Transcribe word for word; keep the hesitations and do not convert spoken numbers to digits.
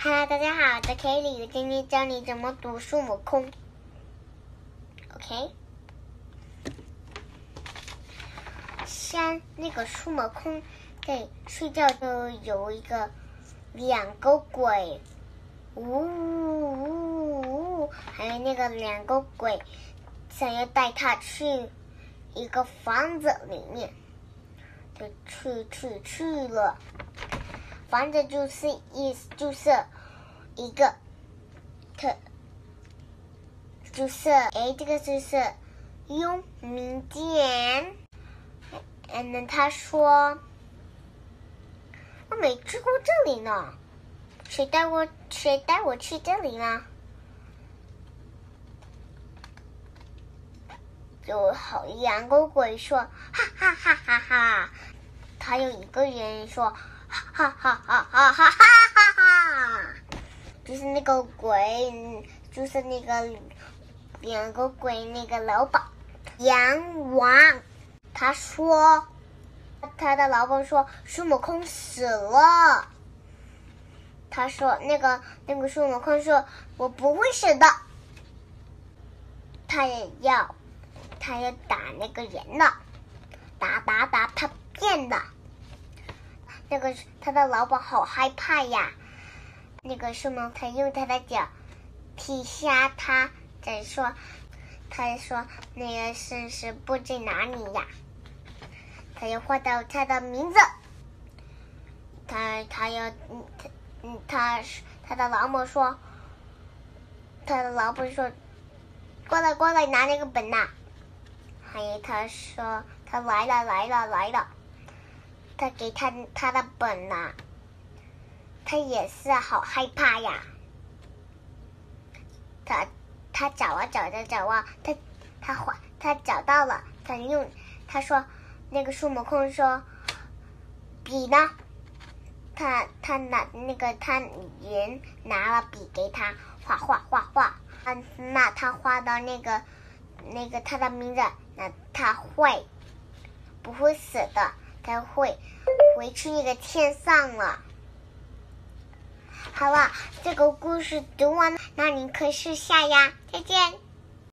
Hello， 大家好，我是 Kelly， 我今天教你怎么读孙悟空。OK， 像那个孙悟空在睡觉就有一个两个鬼，呜呜呜，还有那个两个鬼想要带他去一个房子里面，就去去去了。房子就是意思就是一个特，就是哎，这个就是用民间。嗯，他说我没去过这里呢，谁带我谁带我去这里呢？就好两个鬼说哈哈哈哈哈，还有一个人说哈哈哈哈哈哈哈哈，就是那个鬼，就是那个两个鬼那个老板阎王，他说他的老板说孙悟空死了，他说那个那个孙悟空说我不会死的，他也要他要打那个人了，打打打他变了。那个他的老板好害怕呀，那个孙悟空用他的脚踢下他，再说他说那个生死簿在哪里呀？他要画到他的名字，他他要嗯他嗯他他的老板说，他的老板说过来过来拿那个本呐，还有他说他来了来了来了。他给他他的本呐、啊，他也是好害怕呀。他他找啊找啊找啊，他他他他找到了，他用他说那个孙悟空说笔呢？他他拿那个他人拿了笔给他画画画画，那他画到那个那个他的名字，那他会不会死的？他会回去那个天上了。好了，这个故事读完了，那你可以试下呀，再见。